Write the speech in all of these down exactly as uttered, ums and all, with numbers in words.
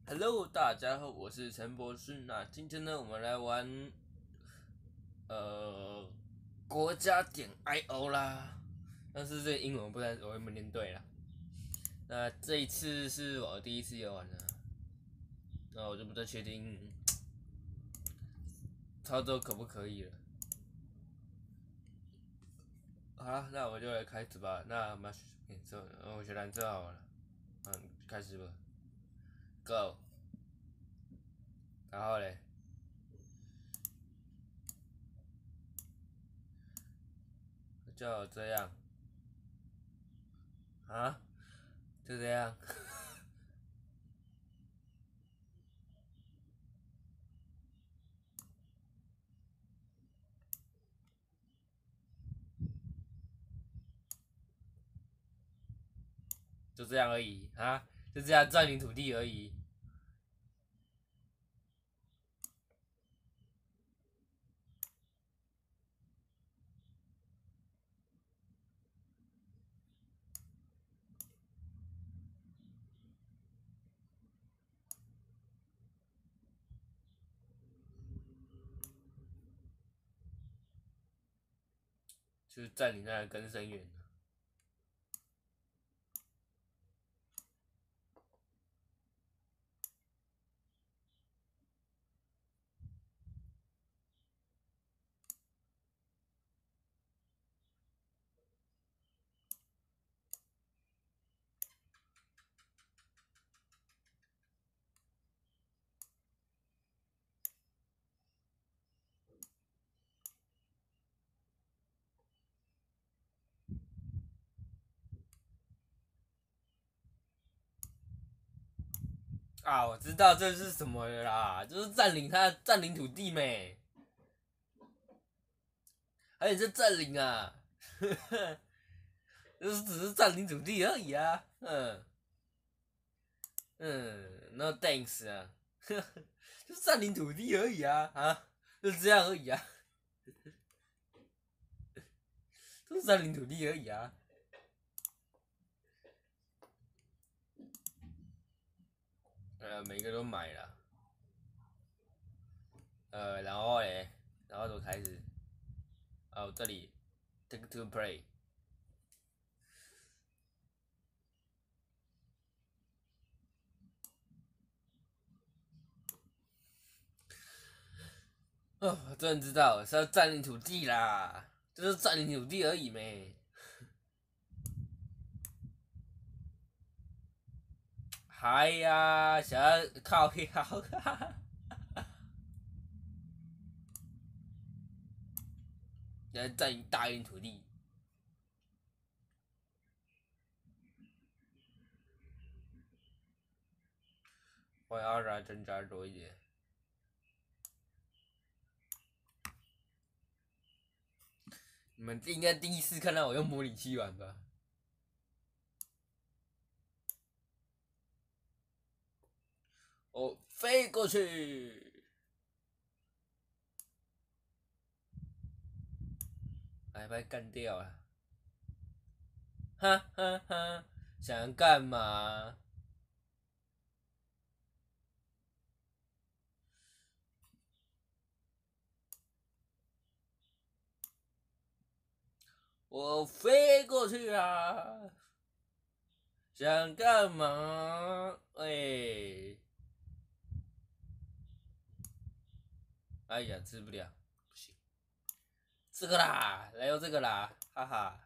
Hello，大家好，我是陈博士。那今天呢，我们来玩呃国家点 I O 啦。但是这个英文我不知道我有没有念对啦。那这一次是我第一次游玩了，那我就不太确定操作可不可以了。好了，那我就来开始吧。那我们选颜色，我选蓝色好了。嗯，开始吧，Go。然后嘞，就这样啊，就这样。就这样而已啊，就这样占领土地而已。就是占领那个根生源。啊，我知道这是什么了啦，就是占领他占领土地没，而且是占领啊，就是只是占领土地而已啊，嗯嗯，no thanks 啊，就是占领土地而已啊啊，就这样而已啊，就是占领土地而已啊，呃，每个都买了，呃，然后嘞，然后怎么开始？哦，这里 take to play。哦，我真的知道是要占领土地啦，就是占领土地而已没。嗨呀，想要靠腰，想要占领大片土地。我要让增加多一点。你们应该第一次看到我用模拟器玩吧？我飞过去，还被干掉了。哈哈哈，想干嘛？我飞过去啊！想干嘛？哎，哎呀，吃不了，不行，这个啦，来用这个啦，哈哈。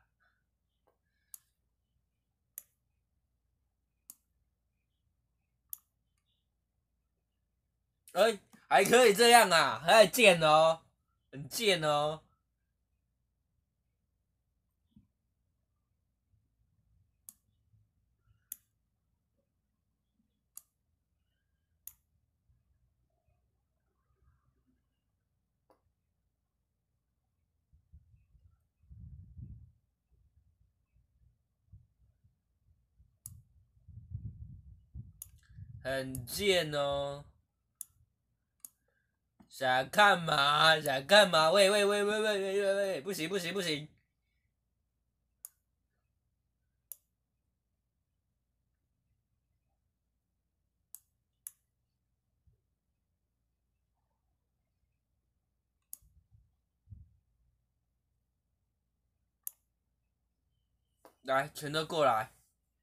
哎、欸，还可以这样啊，还贱哦，很贱哦，很贱哦。想干嘛？想干嘛？喂喂喂喂喂喂喂喂，不行不行不行！ 来，全都过来。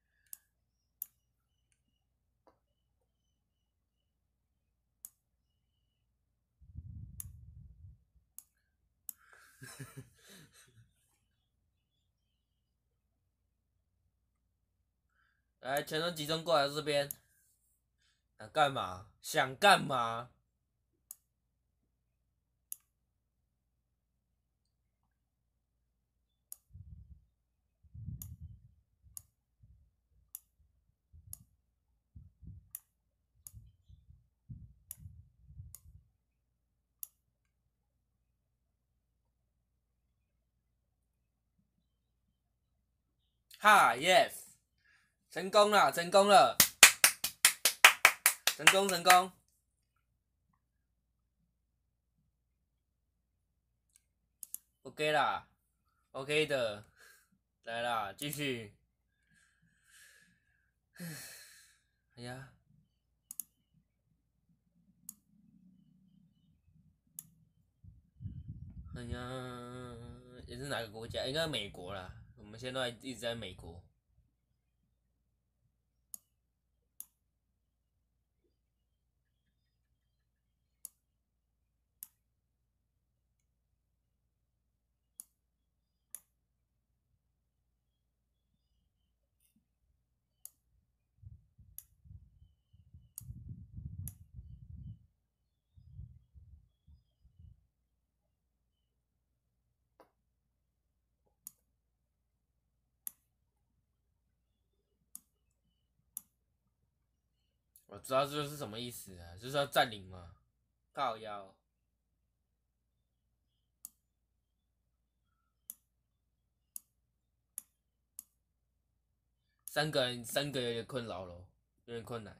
来，全都集中过来这边。想干嘛？想干嘛？哈 ，yes， 成功了，成功了，成功成功。OK 啦 ，OK 的，来啦，继续。哎呀，哎呀，也是哪个国家？应该美国啦。我们现在一直在美国。我知道这是什么意思啊，就是要占领嘛，靠腰。三个人，三个有点困扰咯，有点困难。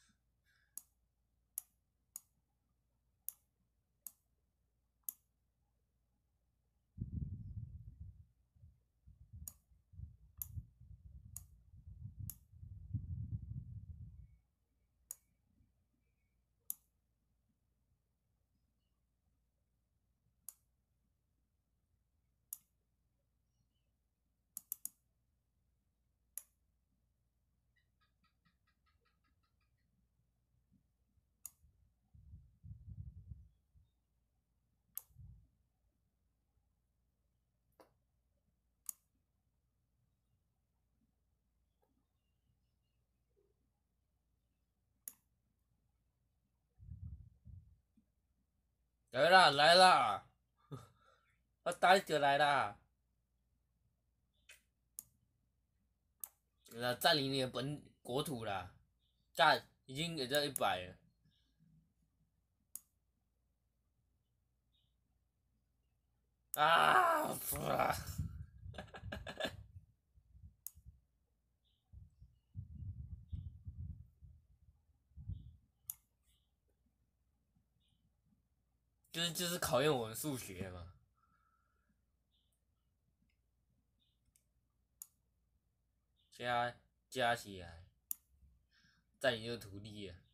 来啦，来啦，我打就来啦。呃，占领你的本国土啦，干，已经也在一百了。啊！就是就是考验我们数学嘛。加加起来，占领这个土地啊。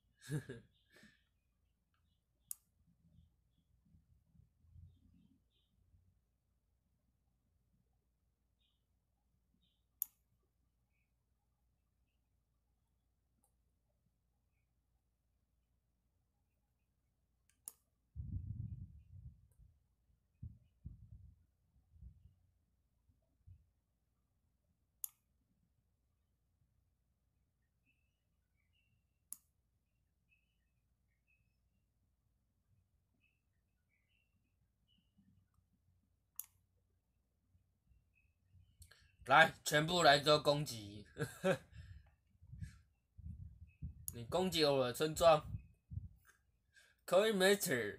来，全部来做攻击！你攻击我的村庄，可以没事。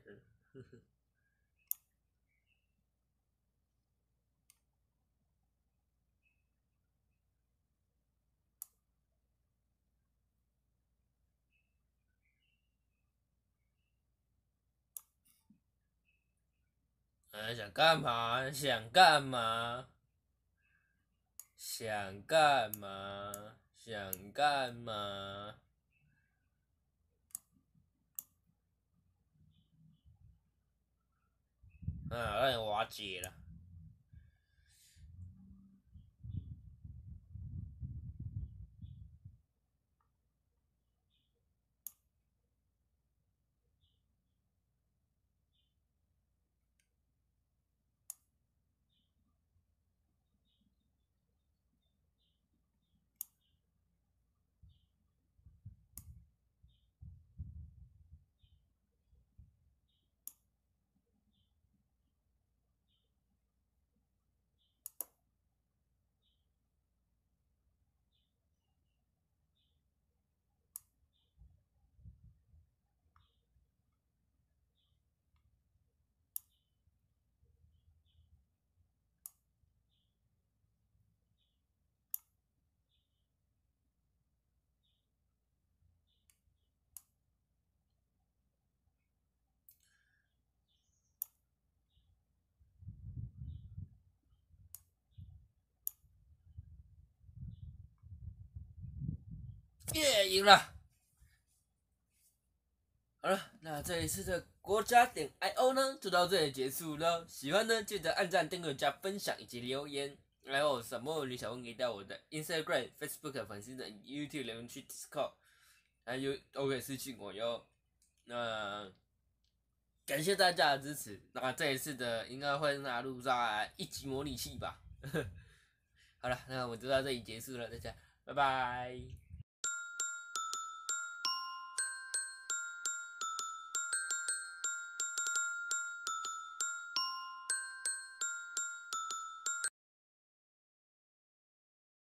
呃，想干嘛？想干嘛？想干嘛？想干嘛？啊，让你瓦解了。 耶，赢了。好了，那这一次的国家点 I O 呢，就到这里结束了。喜欢呢，记得按赞、订阅、加分享以及留言。还有什么你想问，可以到我的 Instagram、Facebook 粉丝的 YouTube 留言区 Discord， 还有都可以私信我哟。那感谢大家的支持。那这一次的应该会纳入在一级模拟器吧。好了，那我们就到这里结束了，大家拜拜。